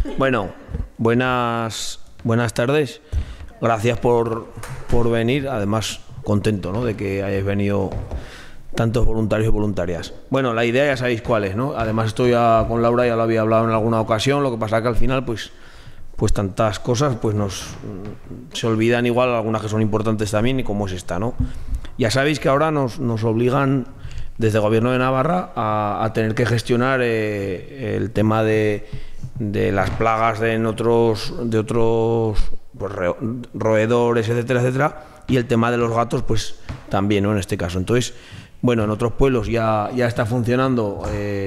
Bueno, buenas tardes. Gracias por venir. Además, contento, ¿no?, de que hayáis venido tantos voluntarios y voluntarias. Bueno, la idea ya sabéis cuál es, ¿no? Además, estoy con Laura, ya lo había hablado en alguna ocasión. Lo que pasa que al final, pues tantas cosas pues se olvidan, igual algunas que son importantes también, y como es esta, ¿no? Ya sabéis que ahora nos obligan desde el Gobierno de Navarra a tener que gestionar el tema de las plagas de otros pues, roedores, etcétera, etcétera, y el tema de los gatos pues también, ¿no?, en este caso. Entonces, bueno, en otros pueblos ya está funcionando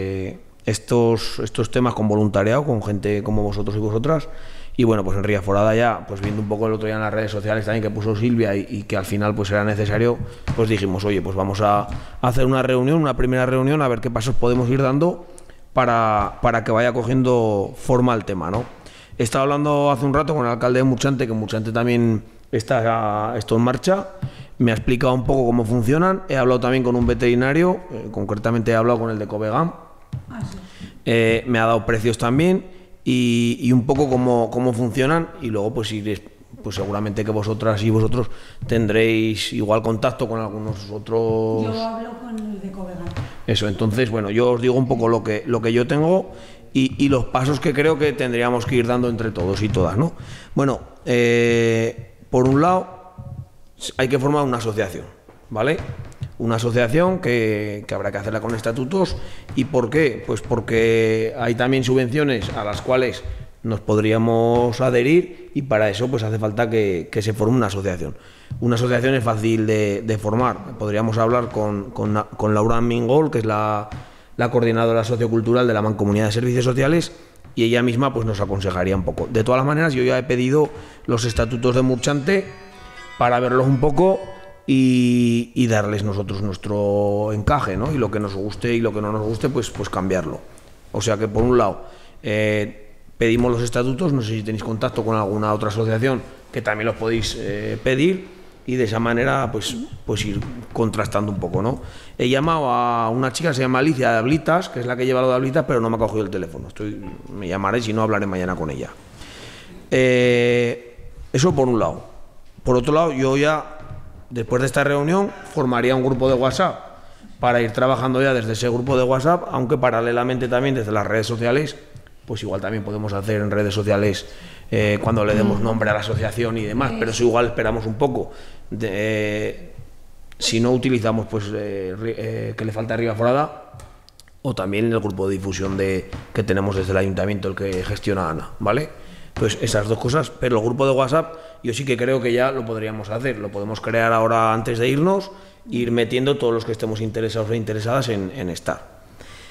estos temas con voluntariado, con gente como vosotros y vosotras. Y bueno, pues en Riaforada ya, pues viendo un poco el otro día en las redes sociales también que puso Silvia y que al final pues era necesario, pues dijimos, oye, pues vamos a hacer una reunión, una primera reunión, a ver qué pasos podemos ir dando para que vaya cogiendo forma el tema, ¿no? He estado hablando hace un rato con el alcalde de Murchante, que en Murchante también está esto en marcha. Me ha explicado un poco cómo funcionan. He hablado también con un veterinario, concretamente he hablado con el de Covegam. Me ha dado precios también. Y un poco cómo funcionan, y luego pues seguramente que vosotras y vosotros tendréis igual contacto con algunos otros. Yo hablo con el de Covegam. Eso, entonces, bueno, yo os digo un poco lo que yo tengo y los pasos que creo que tendríamos que ir dando entre todos y todas, ¿no? Bueno, por un lado hay que formar una asociación, ¿vale? Una asociación que habrá que hacerla con estatutos. ¿Y por qué? Pues porque hay también subvenciones a las cuales nos podríamos adherir, y para eso pues hace falta que se forme una asociación. Una asociación es fácil de formar. Podríamos hablar con Laura Mingol, que es la coordinadora sociocultural de la Mancomunidad de Servicios Sociales, y ella misma pues nos aconsejaría un poco. De todas las maneras, yo ya he pedido los estatutos de Murchante para verlos un poco y darles nosotros nuestro encaje, ¿no? Y lo que nos guste y lo que no nos guste, pues cambiarlo. O sea que, por un lado, pedimos los estatutos. No sé si tenéis contacto con alguna otra asociación, que también los podéis pedir, y de esa manera pues ir contrastando un poco, ¿no? He llamado a una chica que se llama Alicia de Ablitas, que es la que lleva lo de Ablitas, pero no me ha cogido el teléfono. Me llamaré, si no hablaré mañana con ella. Eso por un lado. Por otro lado, yo ya, después de esta reunión, formaría un grupo de WhatsApp para ir trabajando ya desde ese grupo de WhatsApp, aunque paralelamente también desde las redes sociales, pues igual también podemos hacer en redes sociales cuando le demos nombre a la asociación y demás, pero eso igual esperamos un poco. Si no utilizamos pues que le falta Riaforada, o también el grupo de difusión que tenemos desde el ayuntamiento, el que gestiona Ana, ¿vale? Entonces, esas dos cosas, pero el grupo de WhatsApp yo sí que creo que ya lo podríamos hacer, lo podemos crear ahora antes de irnos, e ir metiendo todos los que estemos interesados e interesadas en estar.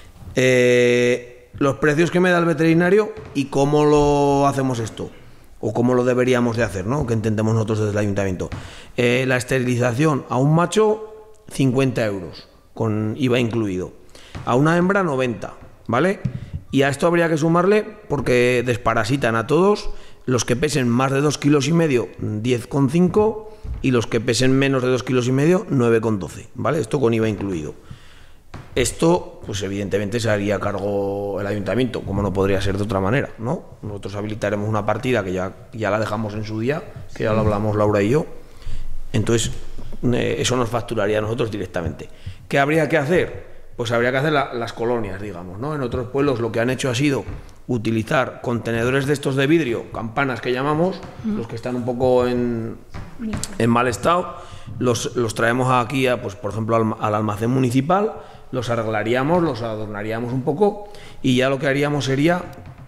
Los precios que me da el veterinario y cómo lo hacemos esto, o cómo lo deberíamos de hacer, ¿no?, que entendemos nosotros desde el ayuntamiento. La esterilización a un macho, 50 euros, con IVA incluido. A una hembra, 90, ¿vale? Y a esto habría que sumarle, porque desparasitan a todos, los que pesen más de 2,5 kilos, 10,5, y los que pesen menos de 2,5 kilos, 9,12, ¿vale? Esto con IVA incluido. Esto, pues evidentemente se haría cargo el ayuntamiento, como no podría ser de otra manera, ¿no? Nosotros habilitaremos una partida que ya la dejamos en su día, que ya lo hablamos Laura y yo. Entonces, eso nos facturaría a nosotros directamente. ¿Qué habría que hacer? Pues habría que hacer las colonias, digamos, ¿no? En otros pueblos lo que han hecho ha sido utilizar contenedores de estos de vidrio, campanas que llamamos, los que están un poco en mal estado, los traemos aquí, pues por ejemplo, al almacén municipal, los arreglaríamos, los adornaríamos un poco, y ya lo que haríamos sería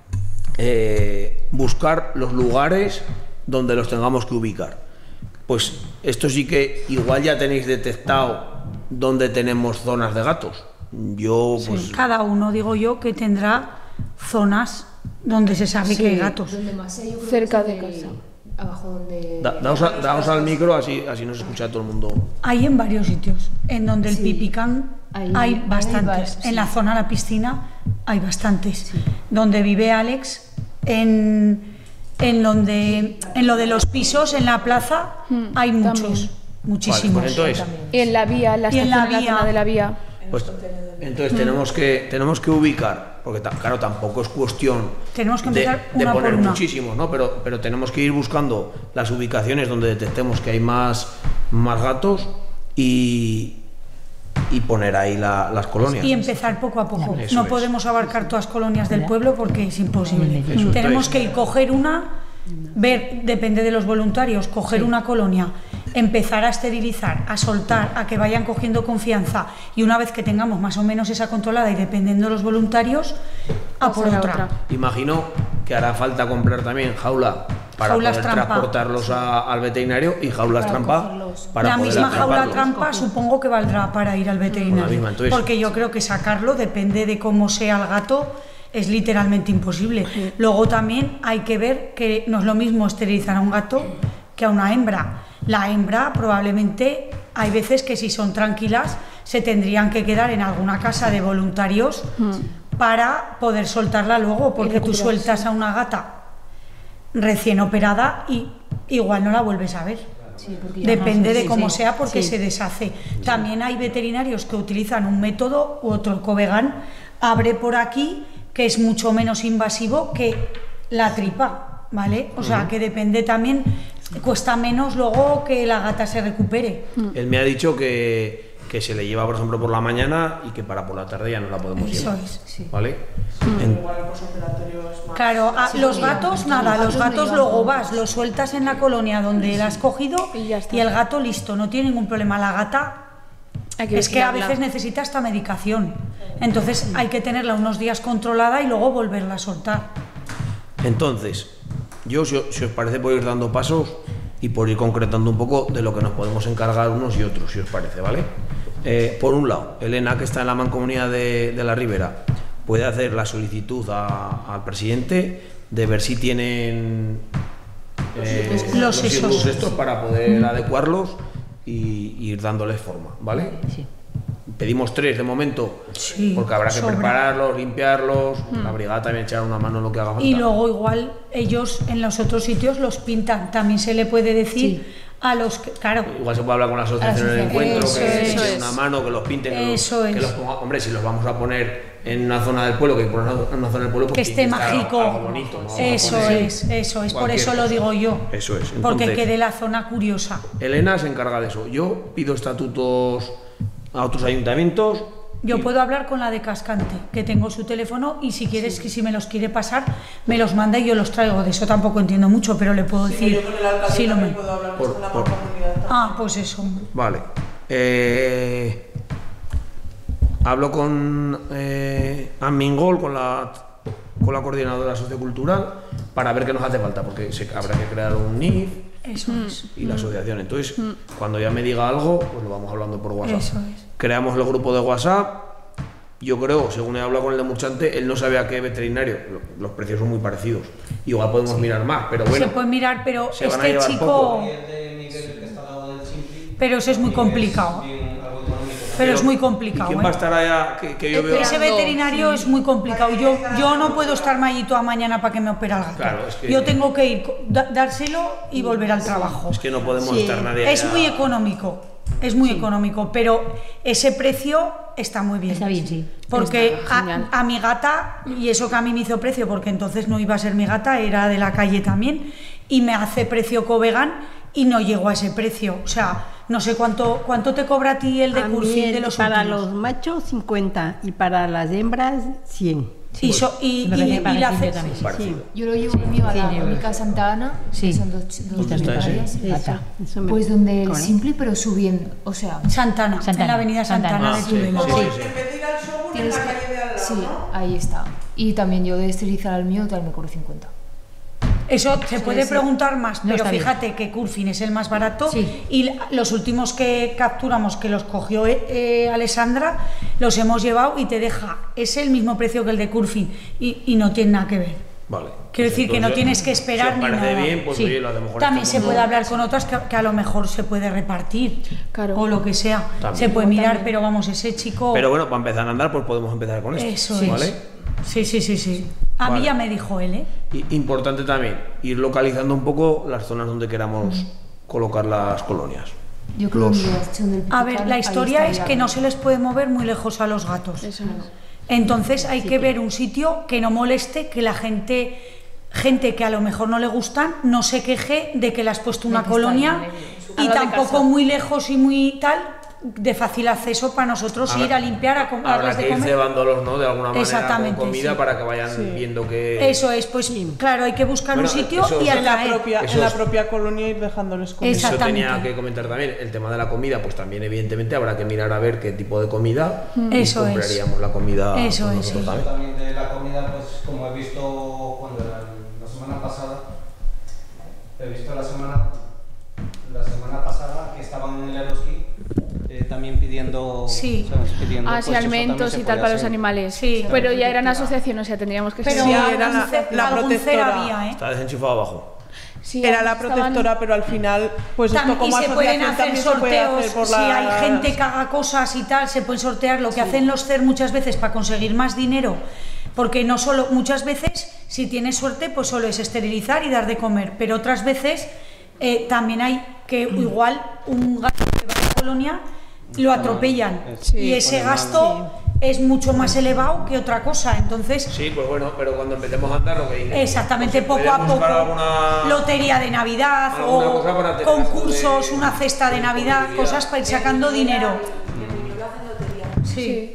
buscar los lugares donde los tengamos que ubicar. Pues esto sí que igual ya tenéis detectado dónde tenemos zonas de gatos. Yo, pues... Sí, cada uno, digo yo, que tendrá zonas donde se sabe que hay gatos. Donde más hay, cerca de casa. Abajo donde... Daos al micro, así nos escucha todo el mundo. Hay en varios sitios, en donde el pipicán hay bastantes. En la zona de la piscina hay bastantes. Sí. Donde vive Alex, en lo de los pisos, en la plaza, hay muchos. Muchísimos. Vale, pues entonces, y en la vía, en la estación, en la zona de la vía. Pues, entonces tenemos que ubicar, porque claro, tampoco es cuestión tenemos que empezar de una poner por una. muchísimos, ¿no? Pero tenemos que ir buscando las ubicaciones donde detectemos que hay más gatos y poner ahí las colonias. Y empezar poco a poco. Eso No es. podemos abarcar todas las colonias del pueblo porque es imposible. Eso Tenemos es. que ir, coger una, ver, depende de los voluntarios, coger una colonia, empezar a esterilizar, a soltar, a que vayan cogiendo confianza y una vez que tengamos más o menos esa controlada y dependiendo de los voluntarios, a por otra. Imagino que hará falta comprar también jaula para Jaulas poder trampa. transportarlos al veterinario y jaulas trampa para La poder misma jaula atraparlos. trampa supongo que valdrá para ir al veterinario, La misma, entonces. porque yo creo que sacarlo, depende de cómo sea el gato, es literalmente imposible. Luego también hay que ver que no es lo mismo esterilizar a un gato que a una hembra. La hembra probablemente hay veces que si son tranquilas se tendrían que quedar en alguna casa de voluntarios para poder soltarla luego, porque tú sueltas a una gata recién operada y igual no la vuelves a ver. Sí, porque ya Depende no sé, de cómo sí. sea, porque Sí. se deshace. También hay veterinarios que utilizan un método u otro. El Covegan abre por aquí, que es mucho menos invasivo que la tripa, ¿vale? O sea, que depende también, cuesta menos luego que la gata se recupere. Él me ha dicho que se le lleva, por ejemplo, por la mañana y que para por la tarde ya no la podemos Eso llevar. es. Sí. ¿Vale? Igual el postoperatorio es más... Claro, los sí, gatos sí, nada, los los gatos no gatos llevan luego puntos. vas, los sueltas en la colonia donde la has cogido Y ya está. y el gato listo, no tiene ningún problema. La gata Hay que es que a vigilarla. veces necesita esta medicación, entonces hay que tenerla unos días controlada y luego volverla a soltar. Entonces, yo, si os parece, por ir dando pasos y por ir concretando un poco de lo que nos podemos encargar unos y otros, si os parece, ¿vale? Por un lado, Elena, que está en la mancomunidad de la Ribera, puede hacer la solicitud al presidente de ver si tienen Los issus esos. estos para poder adecuarlos y ir dándoles forma, ¿vale? Sí. Pedimos 3 de momento, Sí, porque habrá que sobra. prepararlos, limpiarlos, la brigada también echar una mano en lo que haga falta. Y luego igual ellos en los otros sitios los pintan, también se le puede decir Sí. a los que, claro, Igual se puede hablar con la asociación del encuentro, Eso que es. echen una mano, que los pinten, que Eso que es. los ponga. Hombre, si los vamos a poner en una zona del pueblo, que por una zona del pueblo, pues que esté tiene estar mágico. algo bonito, ¿no? Vamos a Eso poner es, por cualquier eso lo cosa. digo yo. Eso es. Porque Entonces, quede la zona curiosa. Elena se encarga de eso. Yo pido estatutos a otros ayuntamientos. Yo puedo hablar con la de Cascante, que tengo su teléfono y si quieres, que si me los quiere pasar, me los manda y yo los traigo. De eso tampoco entiendo mucho, pero le puedo Sí, decir. yo con el alcalde sí, también puedo hablar Por- con la por- mancomunidad. Ah, pues eso. Vale. Hablo con Amingol, con la coordinadora sociocultural, para ver qué nos hace falta, porque habrá que crear un NIF Eso es. y la asociación. Entonces, cuando ya me diga algo, pues lo vamos hablando por WhatsApp. Eso es. Creamos el grupo de WhatsApp. Yo creo, según he hablado con el de Murchante, él no sabía qué veterinario. Los precios son muy parecidos. Igual podemos mirar más, pero bueno. Se puede mirar, pero se van a este llevar chico. poco. Y el de Miguel, que está al lado del Simpli, Pero eso es muy complicado. bien algo económico. Pero es muy ¿Y complicado. quién va a ¿eh? estar allá? Que yo veo. Ese veterinario es muy complicado. Yo no puedo estarme allí toda mañana para que me opere el gato. Claro, es que- Yo tengo que ir, dárselo y volver al trabajo. Es que no podemos Sí. estar nadie Es allá. muy económico. Es muy económico, pero ese precio está muy bien. Está bien, sí. Porque Está genial. a mi gata, y eso que a mí me hizo precio, porque entonces no iba a ser mi gata, era de la calle también, y me hace precio Covegan y no llegó a ese precio. O sea, no sé cuánto te cobra a ti el de A mí Curfin de los para últimos. los machos 50 y para las hembras 100. Y, Me parece y la parecido también. Parecido. Sí. Yo lo llevo mío a la Sí, clínica Santa Ana, Sí. que son dos ¿Dónde está ese? veterinarias. Ata. Eso me- Pues donde el Con- Simple, pero subiendo. O sea, Santana, Santana, en la avenida Santana, Santana. de Ah, sí, Tudela. sí, Como sí. en vez de ir al Shogun, en tienes la que. calle de al lado, Sí, ¿no? ahí está. Y también yo de esterilizar al mío, tal me cobro 50. Eso se puede sí. preguntar más, No, pero está bien. fíjate que Curfin es el más barato Sí. y los últimos que capturamos, que los cogió Alessandra, los hemos llevado y te deja, es el mismo precio que el de Curfin y no tiene nada que ver. Vale. Quiero Pues decir que no entonces, tienes que esperar si os ni parece nada. bien, pues Sí. oye, a lo mejor También se estamos- puede hablar con otras que a lo mejor se puede repartir Claro. o lo que sea. También. Se puede mirar, pero vamos, ese chico... Pero bueno, para empezar a andar, pues podemos empezar con esto. Eso es. ¿Vale? Sí. A Vale. mí ya me dijo él, ¿eh? Y importante también, ir localizando un poco las zonas donde queramos colocar las colonias. Yo creo que en dirección del A ver, Pipicán, la ahí historia es estaría que no bien. se les puede mover muy lejos a los gatos. Eso es. Entonces hay que ver un sitio que no moleste, que la gente que a lo mejor no le gustan, no se queje de que le has puesto una De que está colonia en medio. y Al lado de tampoco casa. muy lejos y muy tal, de fácil acceso para nosotros ir a limpiar, a Habrá darles de que ir comer. cebándolos, ¿no? De alguna manera Exactamente, con comida sí. para que vayan viendo que... Eso es, pues claro, hay que buscar Bueno, un sitio eso y es En la atraer. propia, Eso en la es- propia colonia ir dejándoles comer. Eso Exactamente. tenía que comentar también. El tema de la comida, pues también evidentemente habrá que mirar a ver qué tipo de comida y Eso es. compraríamos la comida Eso con es, nosotros sí. también. También de la comida, pues como he visto cuando era la semana pasada, he visto la semana pasada que estaban en el Eroski también pidiendo, Sí. ¿sabes? Pidiendo, Ah, sí, pues, eso alimentos también se y tal puede para los hacer. animales. Sí. Pero ya eran asociaciones, o sea, tendríamos que Pero ser. algún era cer- algún cer protectora. había, ¿eh? Está desenchufado abajo. Sí, Era la estaban- protectora, pero al final, pues esto Y como se pueden asociación hacer también se puede sorteos, hacer por si hay las- gente que haga cosas y tal, se pueden sortear lo que hacen los CER muchas veces para conseguir más dinero, porque no solo, muchas veces, si tienes suerte, pues solo es esterilizar y dar de comer, pero otras veces también hay que igual un gato que va a la colonia lo atropellan y ese gasto es mucho más elevado que otra cosa, entonces... Sí, pues bueno, pero cuando empecemos a andar lo que dices. Exactamente, pues, poco a podemos poco, buscar alguna... lotería de Navidad alguna o cosa para tener concursos, algo de- una cesta de Navidad, posibilidad. cosas para ir sacando dinero. Sí,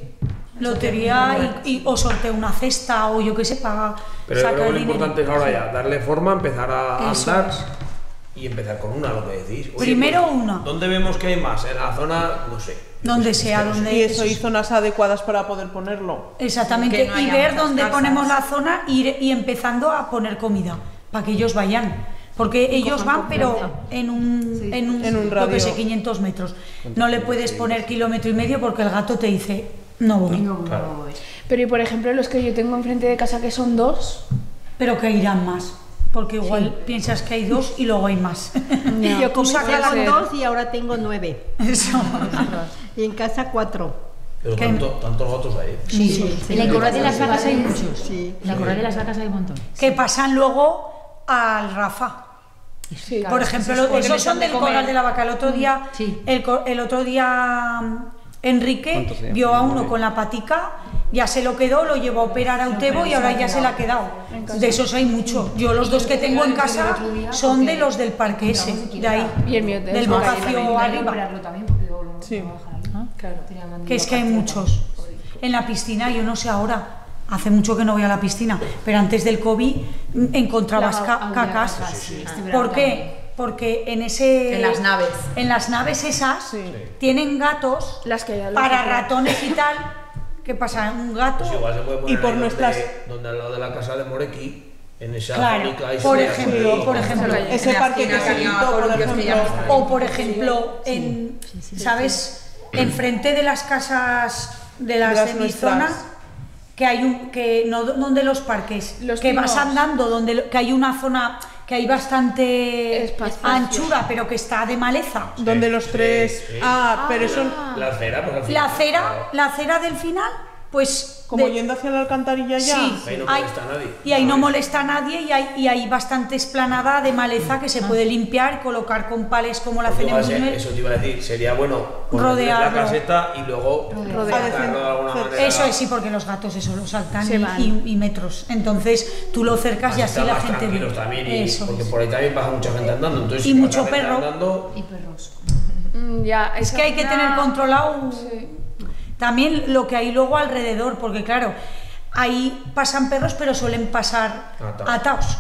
lotería o sorteo una cesta o yo qué sé, para Pero yo creo sacar que lo dinero. importante es ahora ya darle forma, empezar a Eso andar es. y empezar con una, lo que decís. Oye, Primero pues, una. ¿Dónde vemos que hay más? En la zona, no sé. Donde Pues, sea, es que no sé. donde... Y eso, y zonas adecuadas para poder ponerlo. Exactamente, Que no y haya ver muchas dónde casas. ponemos la zona y empezando a poner comida, para que ellos vayan. Porque ellos van, pero en un En un yo que sé, radio. 500 metros. No le puedes poner 1,5 kilómetros porque el gato te dice, no voy. Claro. Pero y por ejemplo, los que yo tengo enfrente de casa que son 2, Pero que irán más. Porque igual piensas que hay 2 y luego hay más. Yo Tú comencé sacas con ser. 2 y ahora tengo 9. Eso. Y en casa 4. Pero Que- tantos gatos hay. Sí. En la corral de las vacas hay muchos. Sí. En la corral de las vacas hay un montón. Que pasan luego al Rafa. sí. Por ejemplo, porque esos les son dan de del comer. corral de la vaca. El otro día, Sí. el otro día Enrique ¿Cuántos días? vio a uno con la patica, ya se lo quedó, lo llevó a operar a Utebo y ahora ya se la ha quedado. De esos hay mucho. Yo los dos que tengo en casa son de los del parque ese, de ahí, Y el mío de del eso. bocacio arriba. También porque luego lo Sí. trabaja ahí. Claro. Tenía mandíbula Que es que hay parcial muchos. también. En la piscina, yo no sé ahora, hace mucho que no voy a la piscina, pero antes del COVID encontrabas cacas. Este verano ¿Por qué? Porque en ese... En las naves. En las naves esas Sí. tienen gatos Las que hay al para lado. ratones y tal. ¿Qué pasa? Un gato... Pues igual se puede poner Y por ahí nuestras- donde al lado de la casa de Morequi, en esa Claro, zónica ahí por se- ejemplo, por ejemplo. Ese En la parque que esquina se que había quitó, por columpios que ya ejemplo. no están. O por ejemplo, ¿sabes? Enfrente de las casas de las Las de mi nuestras. zona, que hay que no donde los parques, Los que vas pinos. andando, que hay una zona que hay bastante Espacio. anchura, pero que está de maleza. Donde los tres. sí. Ah, pero son La acera, pues al La final, acera del final, pues como de- yendo hacia la alcantarilla ya. Sí, Ahí no hay- molesta a nadie. y ahí no molesta a nadie y hay bastante esplanada de maleza que se puede limpiar, colocar con pales como la Pues hacen en iba a ser- Buñuel. eso te iba a decir, sería bueno poner Rodearlo. la caseta y luego Rodearlo. cercarlo de alguna manera. Eso es sí, porque los gatos eso lo saltan Se van. y metros. Entonces tú lo cercas y así están la más gente ve. tranquilos también Eso porque es. por ahí también pasa mucha gente andando. Entonces, Y si mucho pasa gente perro. andando, Y perros. Ya, Es que hay que tener controlado también lo que hay luego alrededor, porque claro, ahí pasan perros, pero suelen pasar Ataos. ataos.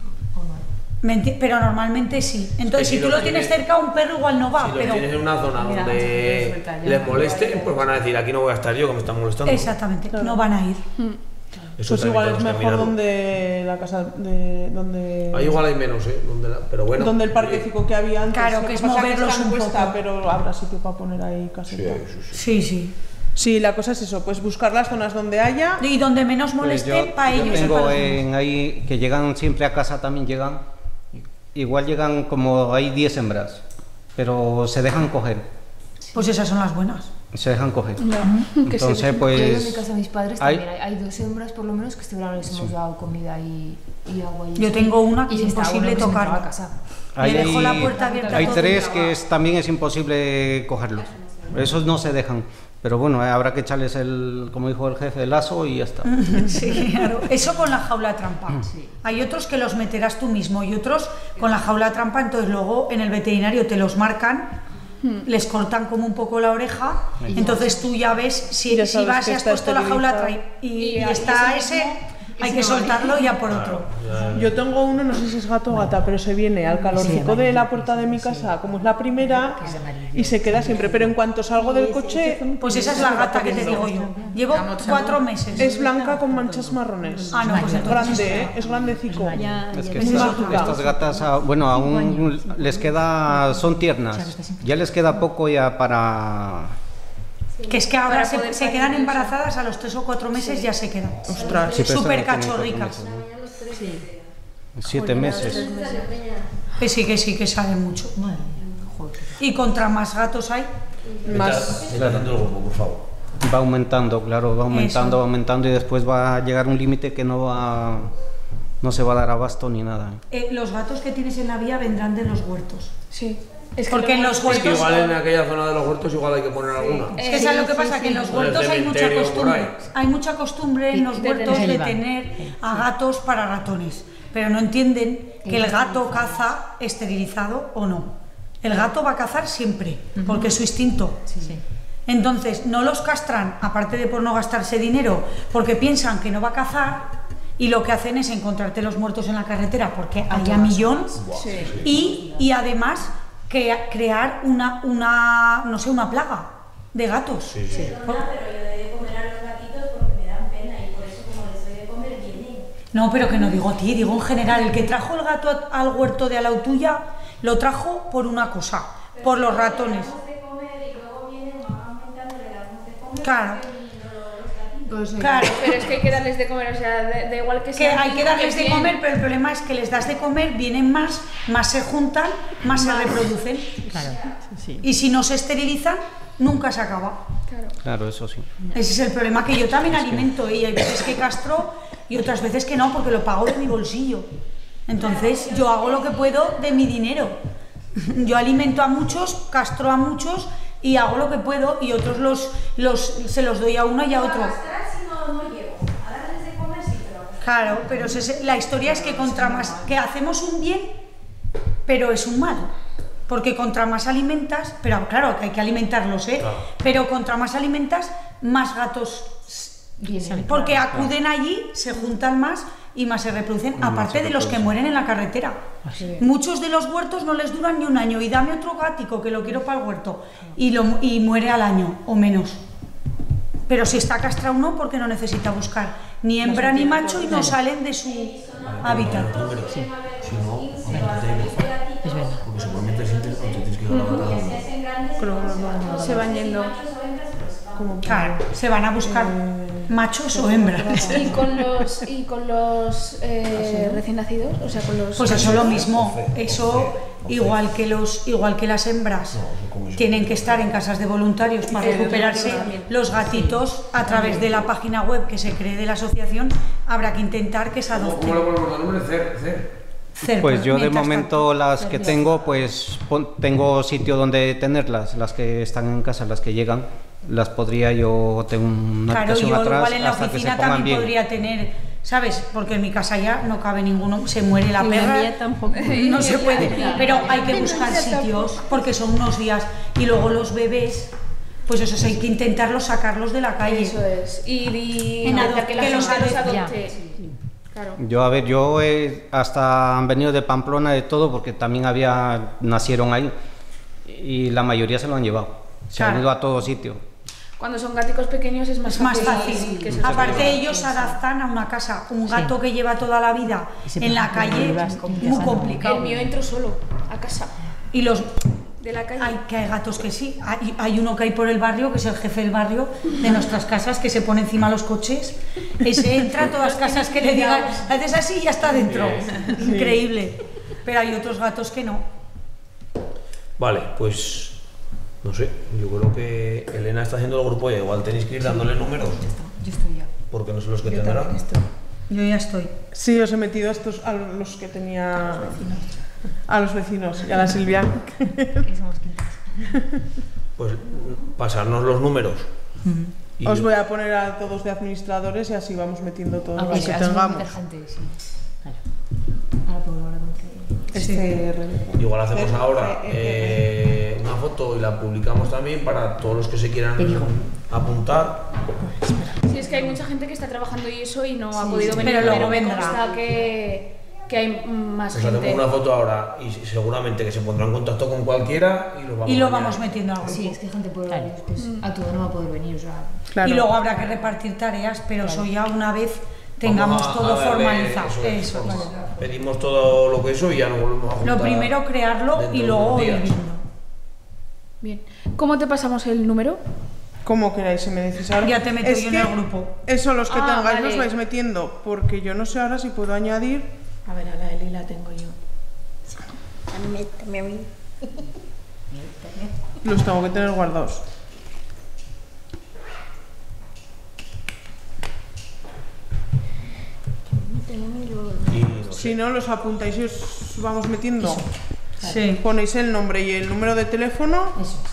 Pero normalmente sí. Entonces, si si tú lo lo tienes tienes- cerca, un perro igual no va, si lo pero... tienes en una zona Mira, donde suelta ya. les moleste, pues van a decir, aquí no voy a estar yo, que me están molestando. Exactamente, no van a ir. Eso Pues también igual es tenemos que mejor mirarlo. donde la casa de donde Ahí igual hay menos, pero bueno. donde el parquecico que había antes. Claro, Lo que es pasa moverlos está en un cuesta, poco. pero habrá sitio para poner ahí caseta. Sí, sí. Sí, la cosa es eso, pues buscar las zonas donde haya. Y donde menos Pues moleste para yo ellos. y tengo para los demás. en ahí que llegan siempre a casa también llegan. Igual llegan como hay 10 hembras, pero se dejan coger. Pues esas son las buenas. Se dejan coger. Que Entonces, Yo en mi pues. casa de mis padres hay- también hay 2 hembras por lo menos que este verano les hemos dado comida y agua. Y Yo eso. tengo una que Y es está imposible uno que se me tocarla. va a casa. Le dejo la puerta abierta. Hay todo 3 el día. que también es imposible cogerlos. Esos no se dejan. Pero bueno, habrá que echarles como dijo el jefe, el lazo y ya está. Sí, claro. Eso con la jaula trampa. Hay otros que los meterás tú mismo y otros con la jaula trampa, entonces luego en el veterinario te los marcan, les cortan como un poco la oreja, entonces tú ya ves si Ya sabes vas y que has está puesto la jaula esterilizado. y está ese, hay que soltarlo ya por otro. Yo tengo uno, no sé si es gato o gata, pero se viene al calorcico de la puerta de mi casa, como es la primera, y se queda siempre. Pero en cuanto salgo del coche, Pues esa es la gata que te digo yo. Llevo 4 meses. es blanca con manchas marrones. Ah, no, pues Es entonces grande, ¿eh? Es grandecico. Es que Es mágica. estas gatas, bueno, aún les queda, son tiernas. Ya les queda poco ya para... que es que ahora Para se poder quedan parir. embarazadas a los 3 o 4 meses ya se quedan. Ostras. Sí, pero Súper estas no tienen cachorricas. 4 meses, ¿no? 7 meses. Que sí, que salen mucho. Y contra más gatos hay, Más. Claro. El grupo, por favor. Va aumentando, claro, va aumentando, Eso. va aumentando y después va a llegar un límite que no se va a dar abasto ni nada. los gatos que tienes en la vía vendrán de los huertos. Sí. Porque en los Es que huertos... igual en aquella zona de los huertos igual hay que poner alguna. Es que ¿sabes lo que pasa? Que en los Por el huertos hay mucha cementerio, costumbre. por ahí. Hay mucha costumbre en los De huertos de tener- tener a gatos para ratones. Pero no entienden que el gato caza esterilizado o no. El gato va a cazar siempre, porque es su instinto. Entonces, no los castran, aparte de por no gastarse dinero, porque piensan que no va a cazar y lo que hacen es encontrarte los muertos en la carretera, porque hay a millón. Y además crear no sé, una plaga de gatos. Pero yo doy de comer a los gatitos porque me dan pena y por eso como les doy de comer vienen. No, pero que no digo a ti, digo en general. El que trajo el gato al huerto de al lado tuya, lo trajo por una cosa, por los ratones. De comer y luego vienen, van aumentando, le damos de comer. Claro. Pues, Claro. Pero es que hay que darles de comer, o sea, da igual que Que sea. hay que darles de comer, pero el problema es que les das de comer, vienen más se juntan, más se reproducen. Claro, sí. Y si no se esterilizan, nunca se acaba. Claro, eso sí. Ese es el problema, que yo también alimento y hay veces que castro y otras veces que no, porque lo pago de mi bolsillo. Entonces yo hago lo que puedo de mi dinero. Yo alimento a muchos, castro a muchos y hago lo que puedo, y otros se los doy a uno y a otro. Castrar si no llego. A darles de comer sí, pero... Claro, pero la historia es que contra más que hacemos un bien, pero es un mal. Porque contra más alimentas, pero claro, que hay que alimentarlos, ¿eh? Claro. Pero contra más alimentas, más gatos porque acuden allí, se juntan más y más se reproducen, aparte de los que mueren en la carretera. Muchos de los huertos no les duran ni un año, y dame otro gático que lo quiero para el huerto, y muere al año o menos. Pero si está castrado no, porque no necesita buscar ni hembra ni macho y no salen de su hábitat. Si no, es verdad. Porque seguramente sientes cuando tienes que ir a la Se van yendo. Claro, se van a buscar machos o hembras. Y con los recién nacidos, o sea, con los. Pues eso lo mismo, eso igual que las hembras tienen que estar en casas de voluntarios para recuperarse, los gatitos a través de la página web que se cree de la asociación habrá que intentar que se adopten. ¿Cómo le ponemos el nombre? Cer. Pues yo de Mientras momento tanto. las que tengo, pues tengo sitio donde tenerlas, las que están en casa, las que llegan, las podría yo tener una Claro, habitación yo atrás igual en la hasta que se oficina pongan también bien. podría tener, ¿sabes? Porque en mi casa ya no cabe ninguno, se muere la En la perra. mía tampoco. No se puede, pero hay que buscar sitios porque son unos días, y luego los bebés, pues esos hay que intentarlos sacarlos de la calle. Eso es. Y En que la que los gente los adopte. adopte. Claro. Yo hasta han venido de Pamplona, de todo, porque también nacieron ahí y la mayoría se lo han llevado. Se han Claro. ido a todo sitio. Cuando son gaticos pequeños es más Es más fácil. fácil. que se los Aparte lleven. ellos se adaptan a una casa. Un gato que lleva toda la vida en la calle, muy complicado. El mío entró solo a casa. Y los De la calle. hay gatos que sí. Hay uno que hay por el barrio, que es el jefe del barrio de nuestras casas, que se pone encima de los coches. Ese entra a todas las casas que le digan, haces así y ya está dentro. Increíble. Pero hay otros gatos que no. Vale, pues no sé, yo creo que Elena está haciendo el grupo ya, igual tenéis que ir dándole números, Yo estoy ya. porque no sé los que tendrán. Yo ya estoy. Sí, os he metido a los que tenía A los vecinos y a la Silvia. Que somos quintas. Pues pasarnos los números. Y Os voy a poner a todos de administradores y así vamos metiendo todos los Sí, que así tengamos. meter gente, sí. Ahora puedo hablar con que... igual hacemos ahora una foto y la publicamos también para todos los que se quieran apuntar. Sí, es que hay mucha gente que está trabajando y eso y no ha podido venir, pero luego me vendrá. consta que hay más Pues gente. hacemos una foto ahora y seguramente que se pondrá en contacto con cualquiera y lo vamos metiendo al grupo. Sí, es que gente puede venir, pues a todo no va a poder venir, o sea... Claro. Y luego habrá que repartir tareas, pero eso ya una vez tengamos Vamos a todo darle formalizado. eso, Eso, pues, pedimos todo lo que eso y ya nos volvemos a juntar. Lo primero crearlo dentro y de luego unos ir días. viendo. Bien. ¿Cómo te pasamos el número? Como queráis, si me decís ahora. Ya te meto Es yo en que el grupo. Eso, los que Ah, tengáis vale. los vais metiendo, porque yo no sé ahora si puedo añadir. A ver, a la Eli la tengo yo. Los tengo que tener guardados. Y no sé. Si no, los apuntáis y os vamos metiendo. Sí. Ponéis el nombre y el número de teléfono